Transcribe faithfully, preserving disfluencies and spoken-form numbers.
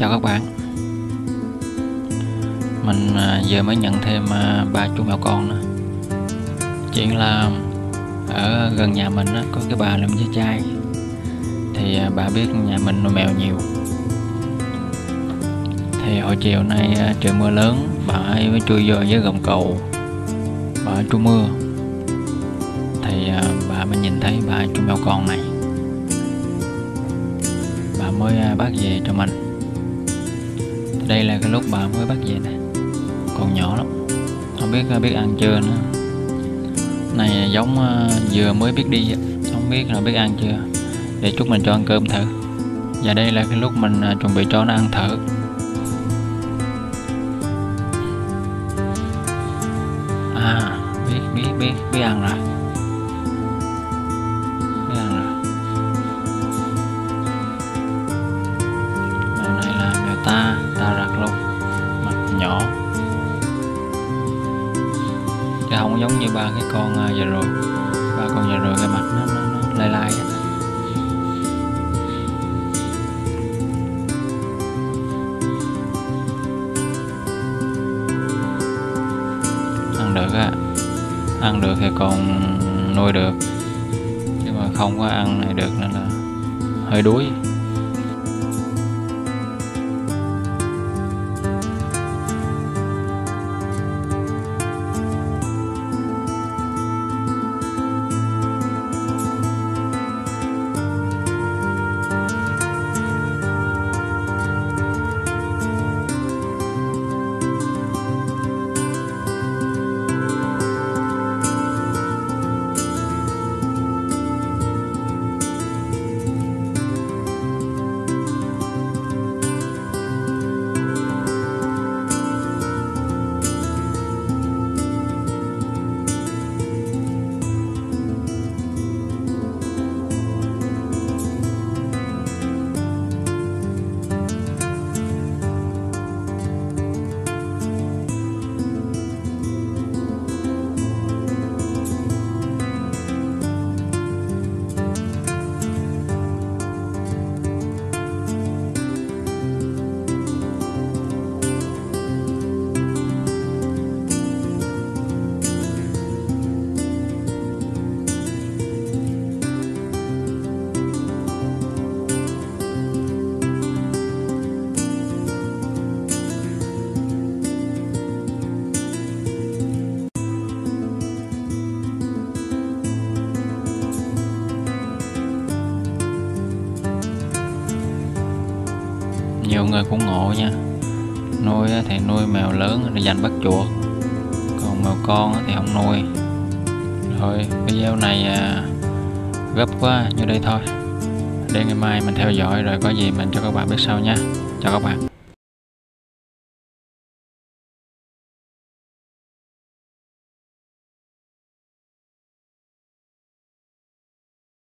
chào các bạn. Mình vừa mới nhận thêm ba chú mèo con nữa. Chuyện là ở gần nhà mình có cái bà làm dây chai, thì bà biết nhà mình nuôi mèo nhiều. Thì hồi chiều nay trời mưa lớn, bà ấy mới chui vô dưới gầm cầu, bà trú mưa. Thì bà mới nhìn thấy ba chú mèo con này, bà mới bắt về cho mình. Thì đây là cái lúc bà mới bắt về nè, còn nhỏ lắm, không biết biết ăn chưa nữa. Này giống vừa mới biết đi, không biết là biết ăn chưa, để chút mình cho ăn cơm thử. Và đây là cái lúc mình chuẩn bị cho nó ăn thử. À, biết biết biết biết ăn rồi, biết ăn rồi. Mèo này là mèo ta ta rặt luôn, mặt nhỏ, chứ không giống như ba cái con vừa rồi. Ba con vừa rồi cái mặt nó, nó, nó lai lai á. Ăn được á, ăn được thì còn nuôi được, nhưng mà không có ăn này được nên là hơi đuối. Nhiều người cũng ngộ nha, nuôi thì nuôi mèo lớn để dành bắt chuột, còn mèo con thì không nuôi. Rồi video này gấp quá, như đây thôi, để ngày mai mình theo dõi rồi có gì mình cho các bạn biết sau nha. Chào các bạn.